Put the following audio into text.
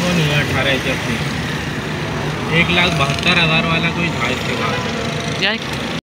वो नहीं है 18 HP, 1,72,000 वाला कोई था इसके बाद। यार